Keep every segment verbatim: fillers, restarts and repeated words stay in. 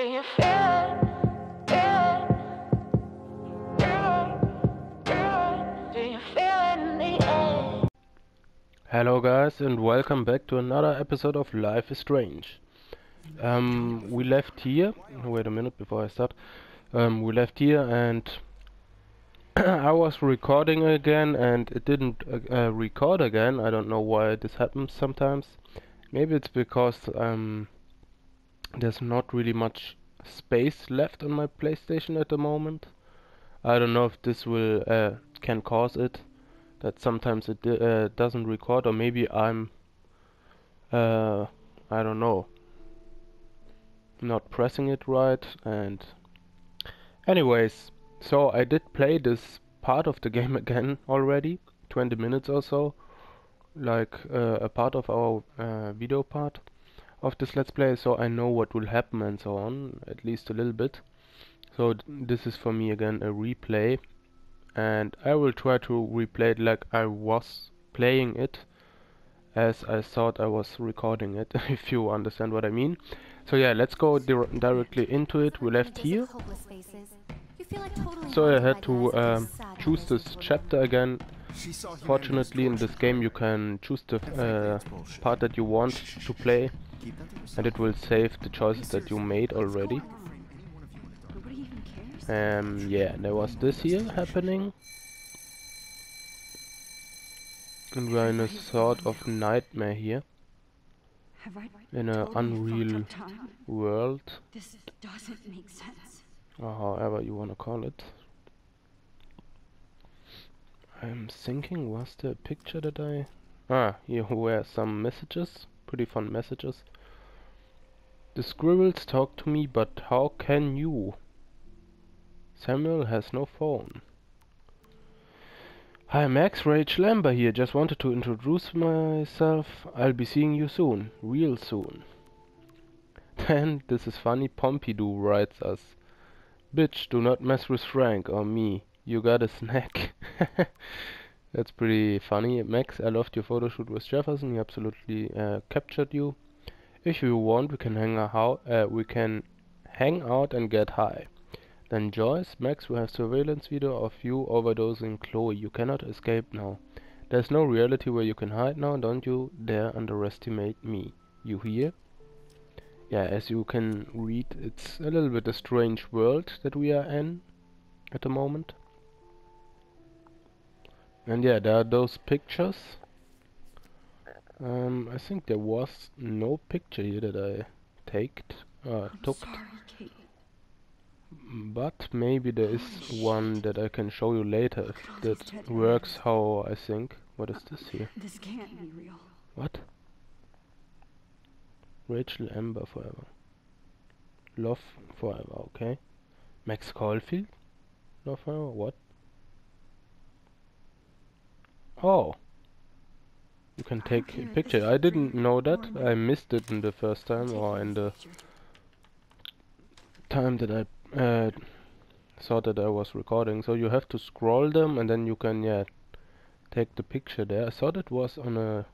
Do you feel it? Feel it? Feel it? Feel it? Do you feel it in the air? Hello guys, and welcome back to another episode of Life is Strange. Um, we left here, wait a minute before I start, um, we left here and I was recording again and it didn't uh, uh, record again. I don't know why this happens sometimes. Maybe it's because um, there's not really much space left on my PlayStation at the moment. I don't know if this will uh, can cause it, that sometimes it uh, doesn't record, or maybe I'm uh, I don't know, not pressing it right. And anyways, so I did play this part of the game again already, twenty minutes or so, like uh, a part of our uh, video part of this let's play, so I know what will happen and so on, at least a little bit. So this is for me again a replay, and I will try to replay it like I was playing it, as I thought I was recording it, if you understand what I mean. So yeah, let's go dir directly into it. We left here. So I had to um, choose this chapter again. Fortunately in this game you can choose the uh, part that you want to play, and it will save the choices that you made already. Um, yeah, there was this here happening. And we're in a sort of nightmare here. In an unreal world. This doesn't make sense. Or however you wanna call it. I'm thinking, was there a picture that I... Ah, here were some messages. Pretty fun messages. The squirrels talk to me, but how can you? Samuel has no phone. Hi Max, Rachel Amber here. Just wanted to introduce myself. I'll be seeing you soon. Real soon. Then, this is funny, Pompidou writes us. Bitch, do not mess with Frank or me. You got a snack. That's pretty funny. Max, I loved your photo shoot with Jefferson. He absolutely uh, captured you. If you want, we can hang out. Uh, we can hang out and get high. Then Joyce, Max, we have surveillance video of you overdosing Chloe. You cannot escape now. There's no reality where you can hide now. Don't you dare underestimate me. You hear? Yeah, as you can read, it's a little bit a strange world that we are in at the moment. And yeah, there are those pictures. Um, I think there was no picture here that I taked, uh, took. Sorry, Kate. But maybe there is one that I can show you later if that works how I think. What is this here? This can't be real. What? Rachel Amber forever. Love forever, okay. Max Caulfield? Love forever, what? Oh. You can take a picture. I didn't know that. I missed it in the first time, or in the time that I uh, thought that I was recording. So you have to scroll them and then you can, yeah, take the picture there. I thought it was on a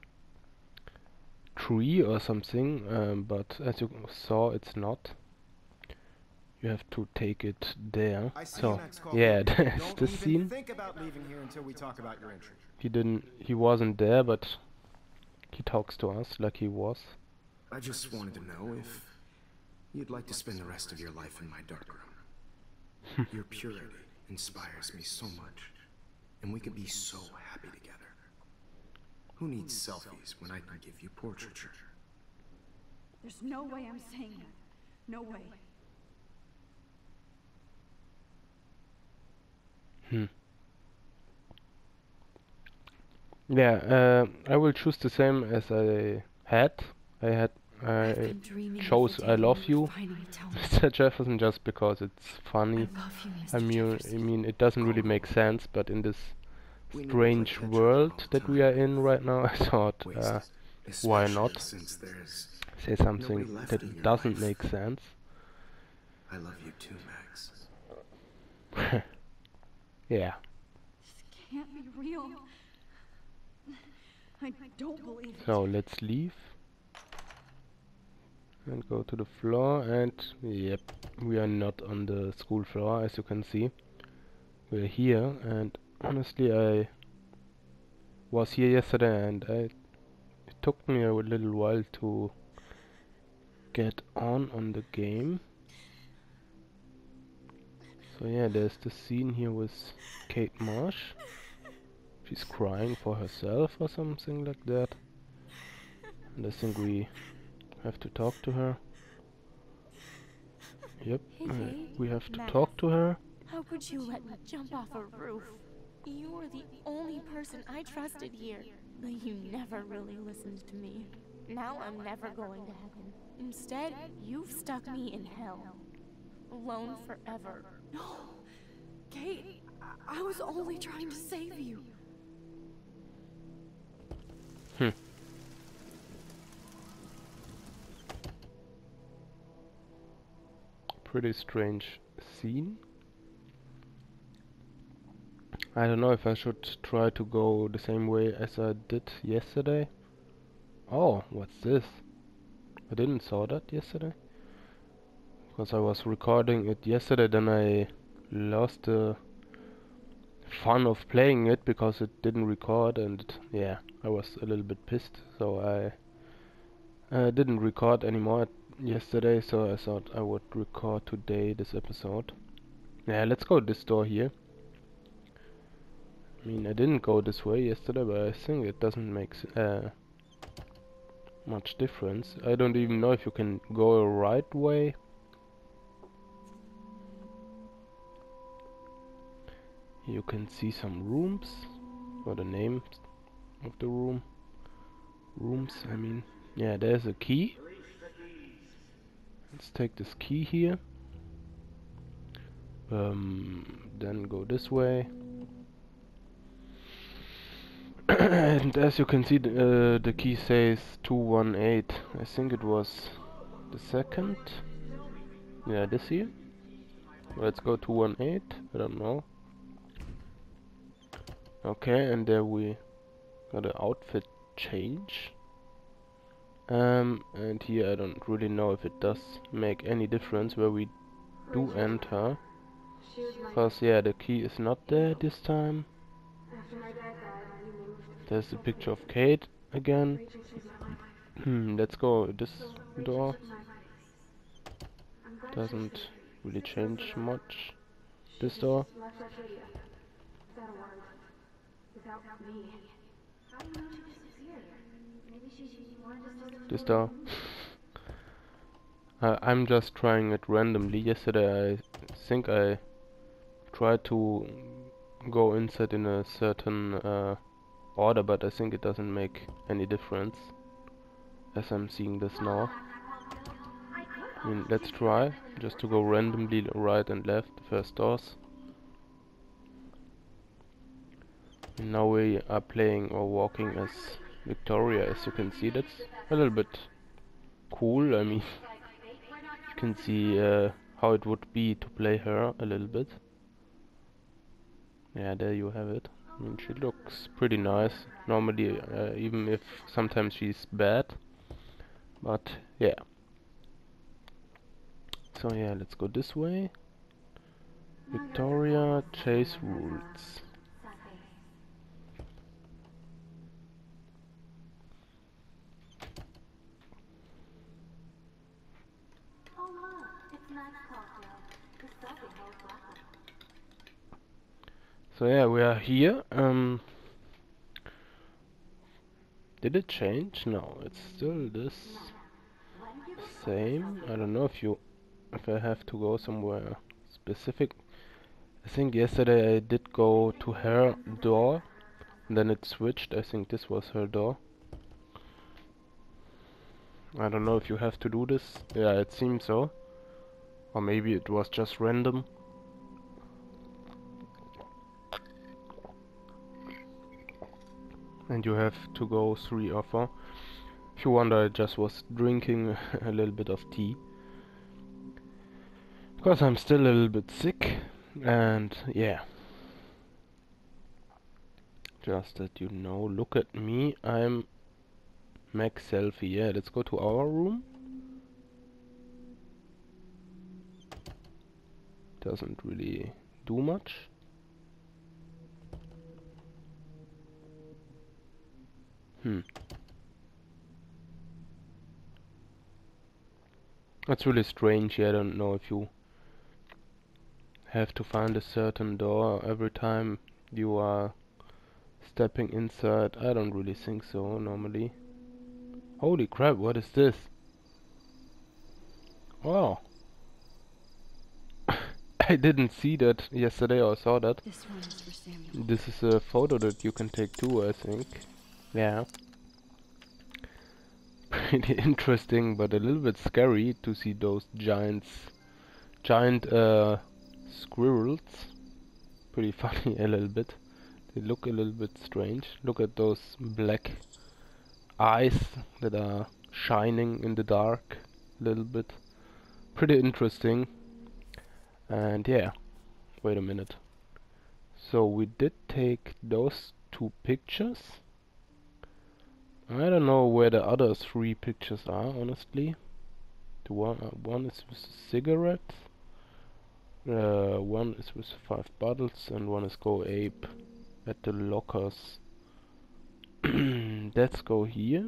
tree or something, um, but as you saw, it's not. You have to take it there. So yeah, that's the scene. Think about leaving here until we talk about your entry. He didn't. He wasn't there, but he talks to us like he was. I just wanted to know if you'd like to spend the rest of your life in my dark room. Your purity inspires me so much, and we could be so happy together. Who needs selfies when I can give you portraiture? There's no way I'm saying that. No way. Hmm. Yeah, uh, I will choose the same as I had. I had. I chose I love you, Mister Jefferson, just because it's funny. I mean, I mean, it doesn't really make sense, but in this strange world that we are in right now, I thought, uh, why not say something that doesn't make sense? I love you too, Max. Yeah. This can't be real. I don't believe it. So let's leave. and go to the floor, and yep, we are not on the school floor, as you can see. We're here, and honestly I was here yesterday, and I, it took me a little while to get on on the game. So yeah, there's the scene here with Kate Marsh. She's crying for herself or something like that. And I think we have to talk to her. Yep, Hey, uh, Kate. we have to Matt. talk to her. How could you let me jump off a roof? You were the only person I trusted here, but you never really listened to me. Now I'm never going to heaven. Instead, you've stuck me in hell. Alone forever. No! Kate, I, I was only trying to save you. Hmm. Pretty strange scene. I don't know if I should try to go the same way as I did yesterday. Oh, what's this? I didn't saw that yesterday. Because I was recording it yesterday, then I lost the fun of playing it because it didn't record, and yeah, I was a little bit pissed, so I uh, didn't record anymore yesterday, so I thought I would record today this episode. Yeah, let's go this door here. I mean, I didn't go this way yesterday, but I think it doesn't make s uh, much difference. I don't even know if you can go a right way. You can see some rooms, or the name of the room. Rooms, I mean. Yeah, there's a key. Let's take this key here. Um, then go this way. And as you can see, the, uh, the key says two one eight. I think it was the second. Yeah, this here. Let's go two one eight. I don't know. Okay, and there we got an outfit change. Um, and here I don't really know if it does make any difference where we do enter. Because yeah, the key is not there this time. There's a picture of Kate again. Hmm, let's go this door. Doesn't really change much. This door. This door. uh, I'm just trying it randomly. Yesterday I think I tried to go inside in a certain uh, order, but I think it doesn't make any difference as I'm seeing this now. I mean, let's try just to go randomly right and left, the first doors. And now we are playing or walking as Victoria, as you can see. That's a little bit cool. I mean, you can see uh, how it would be to play her a little bit. Yeah, there you have it. I mean, she looks pretty nice. Normally, uh, even if sometimes she's bad. But, yeah. So, yeah, let's go this way. Victoria, chase rules. So yeah, we are here. Um, did it change? No, it's still this same. I don't know if you, if I have to go somewhere specific. I think yesterday I did go to her door, and then it switched. I think this was her door. I don't know if you have to do this. Yeah, it seems so. Or maybe it was just random. And you have to go three or four. If you wonder, I just was drinking a little bit of tea. Because I'm still a little bit sick. And yeah. Just that you know, look at me. I'm Max Selfie. Yeah, let's go to our room. doesn't really do much. Hmm. That's really strange here. I don't know if you have to find a certain door every time you are stepping inside. I don't really think so normally. Holy crap, what is this? Wow. I didn't see that yesterday or saw that. This one is for Samuel. This is a photo that you can take too, I think. Yeah. Pretty interesting, but a little bit scary to see those giants, giant uh, squirrels. Pretty funny a little bit. They look a little bit strange. Look at those black eyes that are shining in the dark a little bit. Pretty interesting. And yeah, wait a minute. So we did take those two pictures. I don't know where the other three pictures are, honestly. The one, uh, one is with a cigarette, uh, one is with five bottles, and one is Go Ape at the lockers. Let's go here.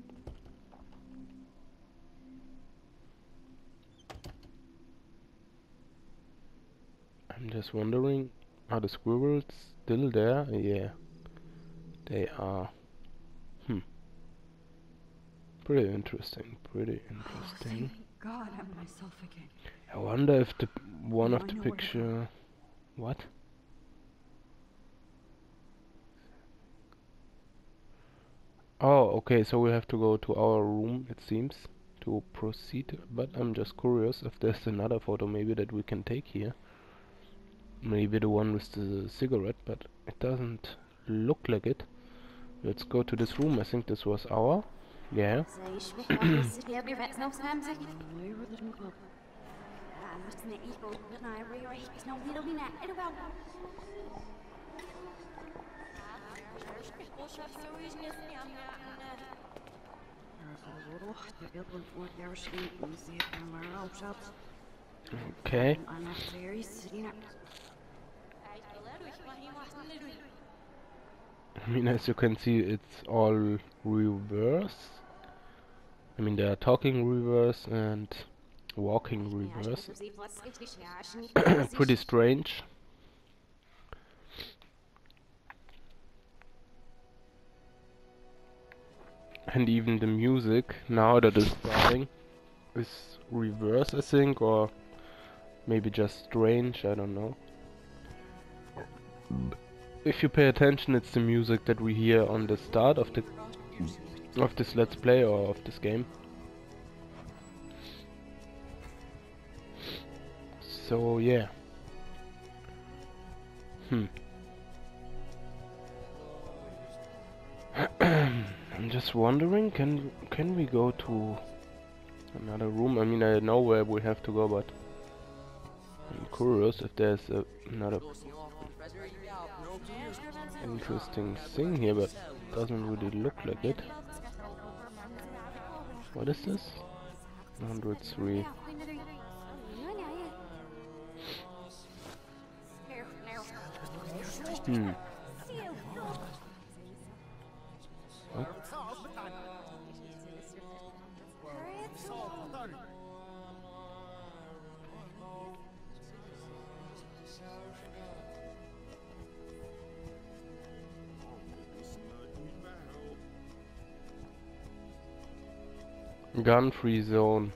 I'm just wondering, are the squirrels still there? Yeah, they are. Hmm. Pretty interesting, pretty interesting. Thank God I'm myself again. I wonder if the one Now of I the know where to go. picture... What? Oh, okay, so we have to go to our room, it seems, to proceed. But I'm just curious if there's another photo maybe that we can take here. Maybe the one with the cigarette, but it doesn't look like it. Let's go to this room. I think this was our... Yeah. Okay. I mean, as you can see, it's all reverse. I mean, they are talking reverse and walking reverse. Pretty strange. And even the music, now that it's starting, is reverse, I think, or maybe just strange, I don't know. If you pay attention, it's the music that we hear on the start of the of this let's play or of this game. So yeah. Hmm. I'm just wondering, can can we go to another room? I mean, I know where we have to go, but I'm curious if there's a, another interesting thing here, but doesn't really look like it. What is this? one hundred three. Hmm. What? Gun-free zone.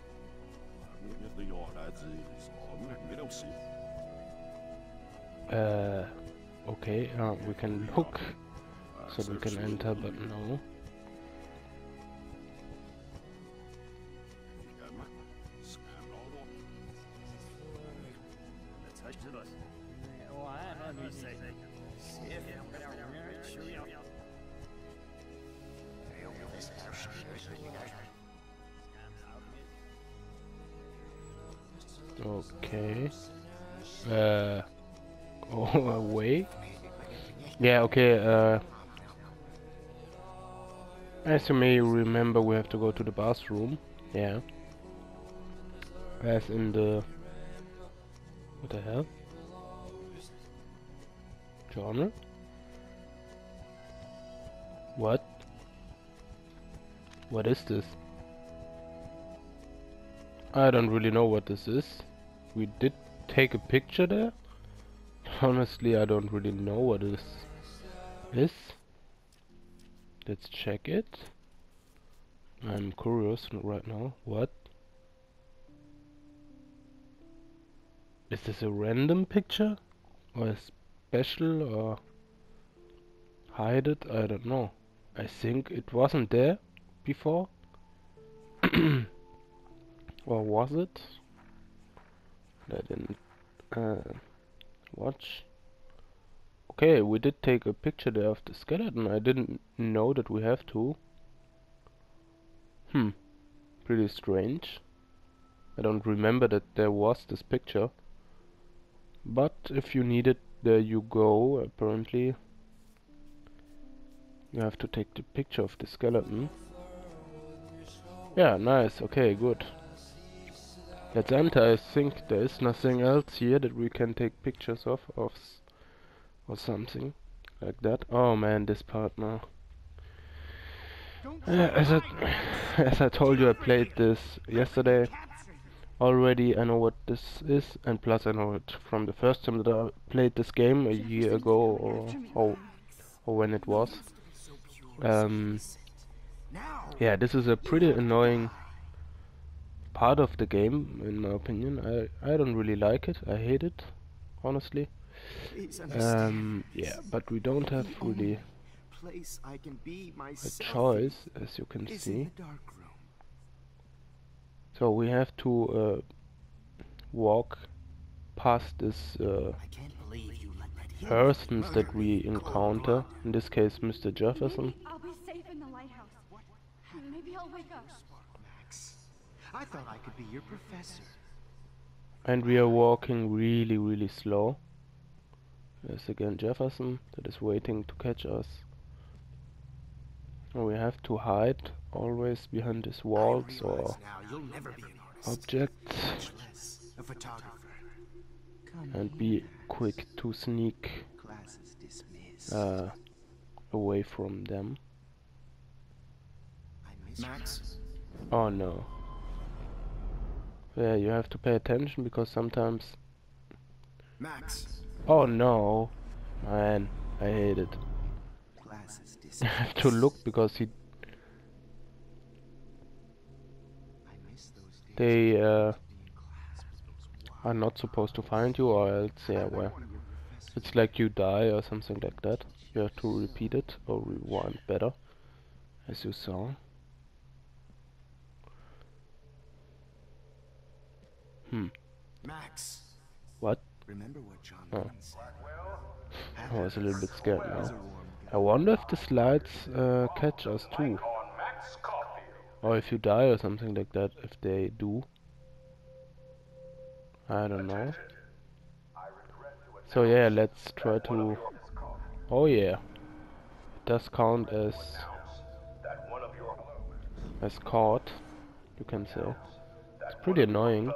Uh, okay, uh, we can look so we can enter, but no. Okay. Uh, go away. Yeah, okay, uh... as you may remember, we have to go to the bathroom. Yeah. As in the... What the hell? Journal? What? What is this? I don't really know what this is. We did take a picture there. Honestly, I don't really know what this is. Let's check it. I'm curious right now. What? Is this a random picture? Or a special? Or hide it? I don't know. I think it wasn't there before. Or was it? I didn't uh, watch. Okay, we did take a picture there of the skeleton. I didn't know that we have to. Hmm. Pretty strange. I don't remember that there was this picture. But if you need it, there you go. Apparently you have to take the picture of the skeleton. Yeah, nice. Okay, good. Let's enter. I think there is nothing else here that we can take pictures of, of s or something like that. Oh man, this part now. Uh, as I as I told you, I played this yesterday already. I know what this is, and plus I know it from the first time that I played this game a year ago, or or, or when it was. Um, yeah, this is a pretty annoying part of the game, in my opinion. I I don't really like it. I hate it, honestly. Um, yeah, but we don't have really a choice, as you can see. So we have to uh, walk past this uh, persons that we encounter. In this case, Mister Jefferson. Maybe I'll be safe in the lighthouse. Maybe I'll wake up. Max, I thought I could be your professor. And we are walking really, really slow. There's again Jefferson that is waiting to catch us. And we have to hide always behind these walls or objects. A photographer. And be quick to sneak uh, away from them. Max, Oh no. Yeah, you have to pay attention because sometimes... Max. Oh no. Man, I hate it. I have to look because he... They uh, are not supposed to find you, or else, yeah, well, it's like you die or something like that. You have to repeat it or rewind better, as you saw. Hmm. Max. What? Remember what John Oh. Lennon said? I was a little bit scared now. I wonder if the slides uh, catch us too. Or if you die or something like that, if they do. I don't know. So yeah, let's try to... Oh yeah. It does count as... as caught, you can say. It's pretty annoying.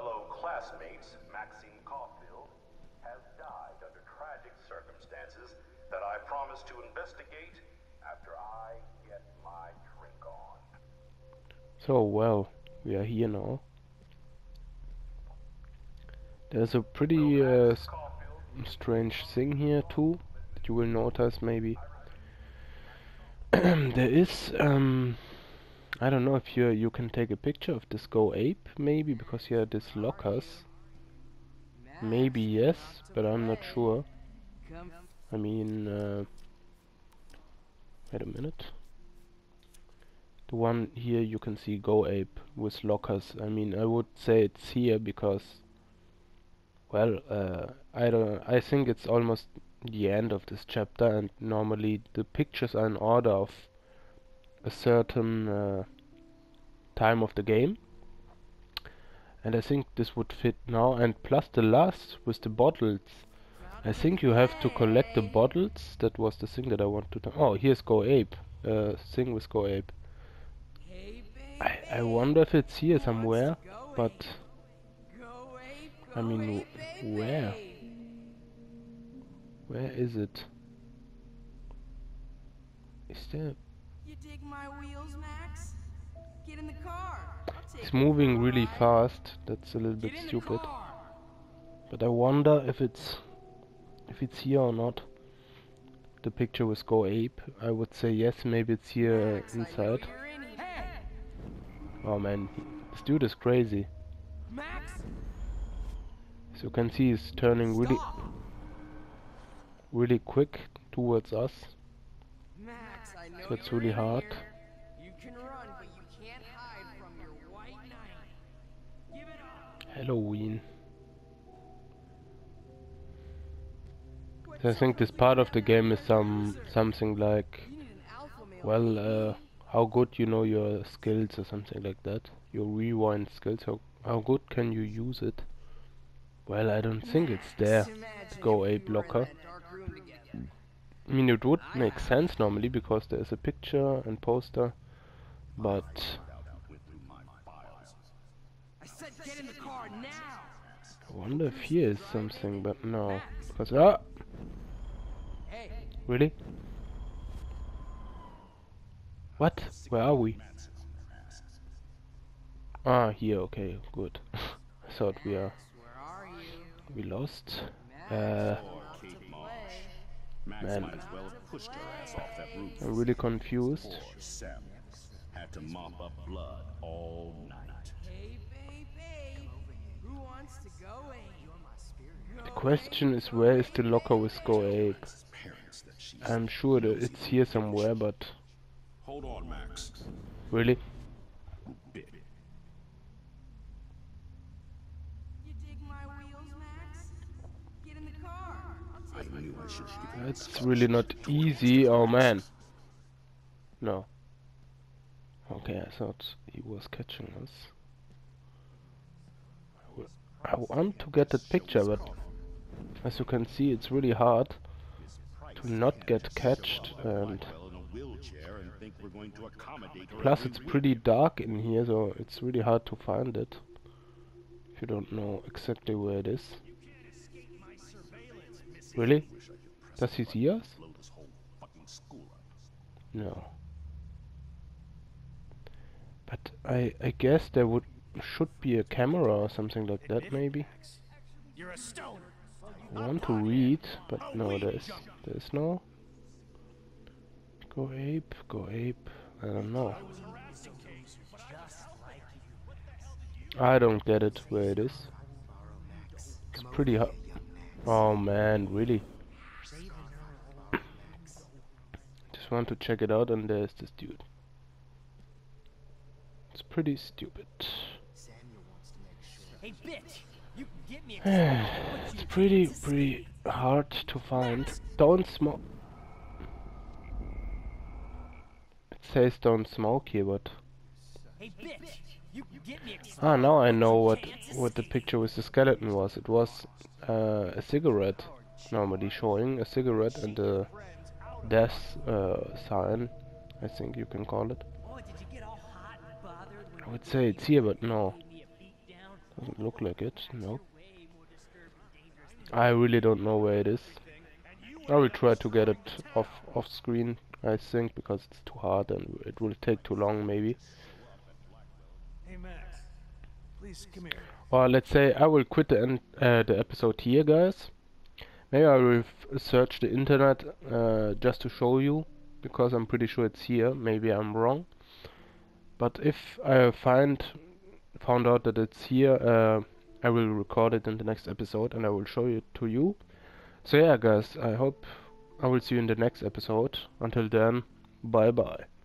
So well, we are here now. There's a pretty uh, s- strange thing here too, that you will notice maybe. There is, um, I don't know if you you can take a picture of this Go Ape, maybe, because here are these lockers. Maybe yes, but I'm not sure. I mean, uh, wait a minute. The one here you can see Go Ape with lockers. I mean, I would say it's here because, well, uh, I don't. I think it's almost the end of this chapter, and normally the pictures are in order of a certain uh, time of the game. And I think this would fit now. And plus the last with the bottles. I think you have to collect the bottles. That was the thing that I want to. Oh, here's Go Ape. Uh, thing with Go Ape. I, I wonder if it's here somewhere, but I mean, wh- where? Where is it? Is there... You dig my wheels, Max? Get in the car. I'll take It's you moving for a really ride. fast. That's a little bit Get in the stupid. car. But I wonder if it's if it's here or not. The picture with Go Ape. I would say yes. Maybe it's here Max, I know inside. you're in here. Hey, Oh man, this dude is crazy. Max, As you can see, he's turning really stop. really quick towards us. Max, I know So it's you're really in hard. here. You can run, but you can't hide from your white knight. Give it up. Halloween. So I think this part of the game is some something like, You need an alpha male. well, uh, how good you know your skills or something like that. Your rewind skills. How how good can you use it? Well, I don't think it's there. Imagine Go if we Ape were in locker. that dark room together. I mean, it would make sense normally because there is a picture and poster, but I said get in the car now. I wonder if here is something, but no. Because, ah! Hey, Really? What? Where are we? Ah, here, okay, good. I thought we are... where are you? we lost. Max, Uh, out to play. Max Man. might as well have pushed her ass off that roof. I'm really confused. Poor Sam. Had to mop up blood all night. Hey, baby. Who wants to go ape? You're my spirit. The question is, where is the locker with Go Ape? Parents that she's I'm sure that it's here somewhere, but... Hold on, Max. really? Bit. You dig my wheels, Max? Get in the car. I'll I take knew you I for should a shoot ride. It's really not easy. Oh man. No. Okay, I thought he was catching us. I will- I want to get that picture, but as you can see, it's really hard to not get catched, and Well in a wheelchair and think we're going to accommodate her plus every it's week. pretty dark in here, so it's really hard to find it if you don't know exactly where it is. Really? Does he see us? Blow this whole fucking school up. No. But I I guess there would should be a camera or something like that, maybe. You're a stoner. I want to read, but no, there's there's no. Go Ape, Go Ape. I don't know. I don't get it where it is. It's pretty hard. Oh man, really? Just want to check it out, and there's this dude. It's pretty stupid. Hey, bitch! You can get me a It's pretty, pretty hard to find. Don't smoke. It says don't smoke here, but Hey, bitch! You can get me a ah, now I know what what the picture with the skeleton was. It was uh, a cigarette, normally showing a cigarette and a death uh, sign. I think you can call it. Oh, did you get all hot and bothered when I would say it's here, but no, you gave me a beat down? doesn't look like it. No, Way more disturbing and dangerous than I really don't know where it is. I will try to get it off off screen, I think, because it's too hard and it will take too long, maybe. Hey, Max. Please, come here. Or let's say I will quit the en uh, the episode here, guys. Maybe I will f search the internet uh, just to show you, because I'm pretty sure it's here. Maybe I'm wrong. But if I find found out that it's here, uh, I will record it in the next episode and I will show it to you. So yeah, guys, I hope I will see you in the next episode. Until then, bye bye.